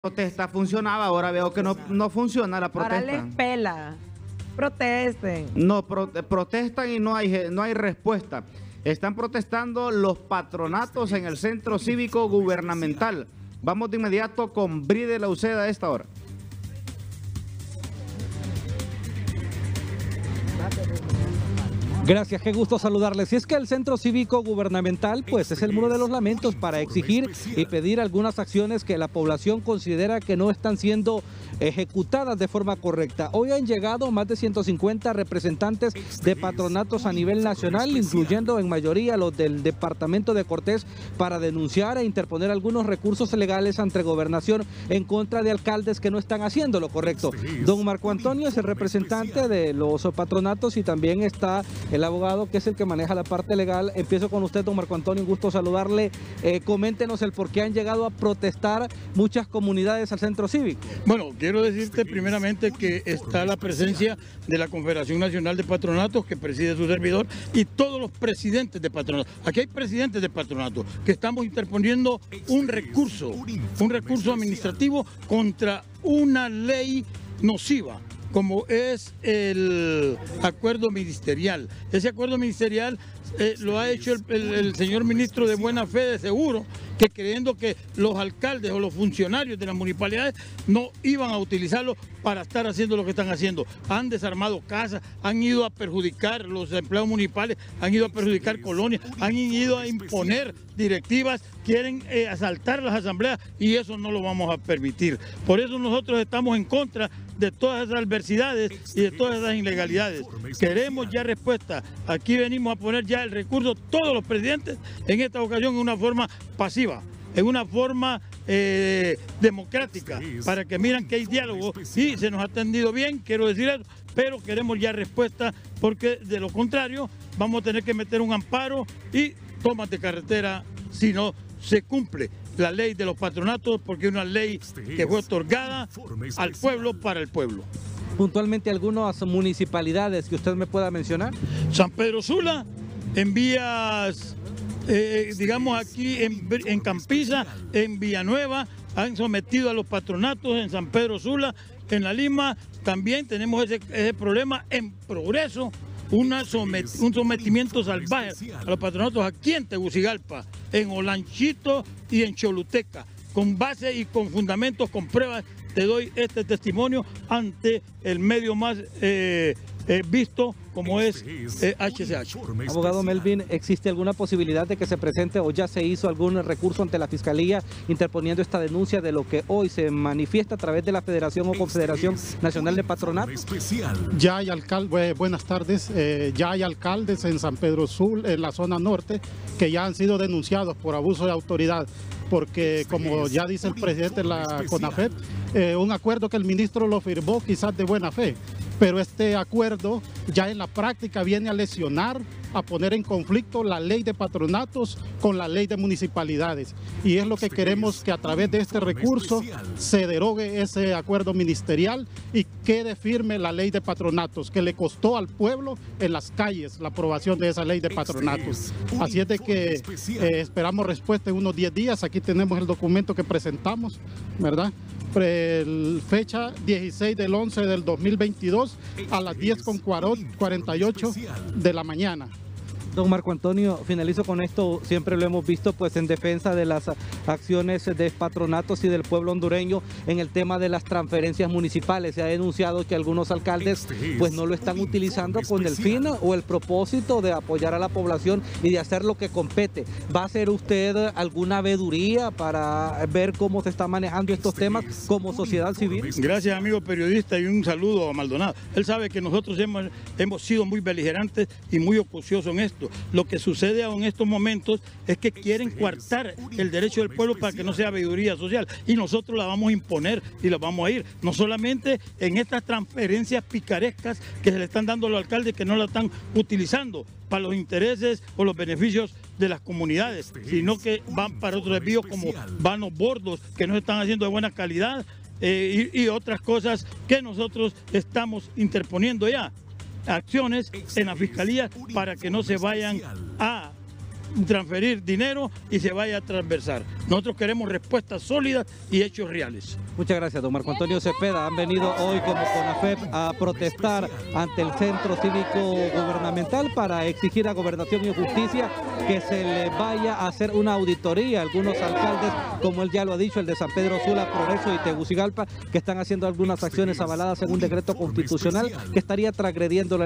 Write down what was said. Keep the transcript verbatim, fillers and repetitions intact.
protesta funcionaba, ahora veo que no, no funciona la protesta. Ahora les pela. Protesten. No, pro, protestan y no hay, no hay respuesta. Están protestando los patronatos en el Centro Cívico Gubernamental. Vamos de inmediato con Bride Lauceda a esta hora. Gracias, qué gusto saludarles. Y es que el Centro Cívico Gubernamental pues es el muro de los lamentos para exigir y pedir algunas acciones que la población considera que no están siendo ejecutadas de forma correcta. Hoy han llegado más de ciento cincuenta representantes de patronatos a nivel nacional, incluyendo en mayoría los del departamento de Cortés, para denunciar e interponer algunos recursos legales ante Gobernación en contra de alcaldes que no están haciendo lo correcto. Don Marco Antonio es el representante de los patronatos y también está el abogado que es el que maneja la parte legal. Empiezo con usted, don Marco Antonio, un gusto saludarle. Eh, coméntenos el por qué han llegado a protestar muchas comunidades al Centro Cívico. Bueno, quiero decirte primeramente que está la presencia de la Confederación Nacional de Patronatos que preside su servidor y todos los presidentes de patronatos. Aquí hay presidentes de patronatos que estamos interponiendo un recurso, un recurso administrativo contra una ley nociva, como es el acuerdo ministerial. Ese acuerdo ministerial eh, lo ha hecho el, el, el señor ministro de Buena Fe, de seguro, que creyendo que los alcaldes o los funcionarios de las municipalidades no iban a utilizarlo para estar haciendo lo que están haciendo. Han desarmado casas, han ido a perjudicar los empleados municipales, han ido a perjudicar colonias, han ido a imponer directivas, quieren eh, asaltar las asambleas y eso no lo vamos a permitir. Por eso nosotros estamos en contra de todas esas adversidades y de todas esas ilegalidades. Queremos ya respuesta. Aquí venimos a poner ya el recurso, todos los presidentes, en esta ocasión en una forma pasiva, en una forma eh, democrática, para que miran que hay diálogo y se nos ha atendido bien, quiero decir eso, pero queremos ya respuesta porque de lo contrario vamos a tener que meter un amparo y tomas de carretera si no se cumple la ley de los patronatos, porque es una ley que fue otorgada al pueblo para el pueblo. Puntualmente algunas municipalidades que usted me pueda mencionar. San Pedro Sula, en vías, eh, digamos aquí en, en Campiza, en Villanueva, han sometido a los patronatos en San Pedro Sula, en La Lima, también tenemos ese, ese problema en Progreso. Una somet, un sometimiento salvaje a los patronatos aquí en Tegucigalpa, en Olanchito y en Choluteca. Con base y con fundamentos, con pruebas, te doy este testimonio ante el medio más eh, eh, visto como es eh, H C H. Abogado Melvin, ¿existe alguna posibilidad de que se presente o ya se hizo algún recurso ante la Fiscalía interponiendo esta denuncia de lo que hoy se manifiesta a través de la Federación o Confederación Nacional de Patronatos? Ya hay alcaldes, buenas tardes, eh, ya hay alcaldes en San Pedro Sur, en la zona norte, que ya han sido denunciados por abuso de autoridad, porque como ya dice el presidente de la CONAFEP, eh, un acuerdo que el ministro lo firmó quizás de buena fe, pero este acuerdo ya en la práctica viene a lesionar, a poner en conflicto la ley de patronatos con la ley de municipalidades. Y es lo que queremos, que a través de este recurso se derogue ese acuerdo ministerial y quede firme la ley de patronatos, que le costó al pueblo en las calles la aprobación de esa ley de patronatos. Así es de que eh, esperamos respuesta en unos diez días. Aquí tenemos el documento que presentamos, ¿verdad? Fecha dieciséis del once del dos mil veintidós a las diez con cuarenta y ocho de la mañana. Don Marco Antonio, finalizo con esto, siempre lo hemos visto pues en defensa de las acciones de patronatos y del pueblo hondureño en el tema de las transferencias municipales. Se ha denunciado que algunos alcaldes pues no lo están utilizando con el fin o el propósito de apoyar a la población y de hacer lo que compete. ¿Va a hacer usted alguna veeduría para ver cómo se está manejando estos temas como sociedad civil? Gracias, amigo periodista, y un saludo a Maldonado. Él sabe que nosotros hemos, hemos sido muy beligerantes y muy acuciosos en esto. Lo que sucede en estos momentos es que quieren coartar el derecho del pueblo para que no sea veeduría social, y nosotros la vamos a imponer y la vamos a ir, no solamente en estas transferencias picarescas que se le están dando a los alcaldes que no la están utilizando para los intereses o los beneficios de las comunidades, sino que van para otros desvíos como vanos bordos que no están haciendo de buena calidad eh, y, y otras cosas que nosotros estamos interponiendo ya acciones en la Fiscalía para que no se vayan a transferir dinero y se vaya a transversar. Nosotros queremos respuestas sólidas y hechos reales. Muchas gracias, don Marco Antonio Cepeda. Han venido hoy como CONAFEP a protestar ante el Centro Cívico Gubernamental para exigir a Gobernación y Justicia que se le vaya a hacer una auditoría. Algunos alcaldes, como él ya lo ha dicho, el de San Pedro Sula, Progreso y Tegucigalpa, que están haciendo algunas acciones avaladas en un decreto constitucional que estaría transgrediendo la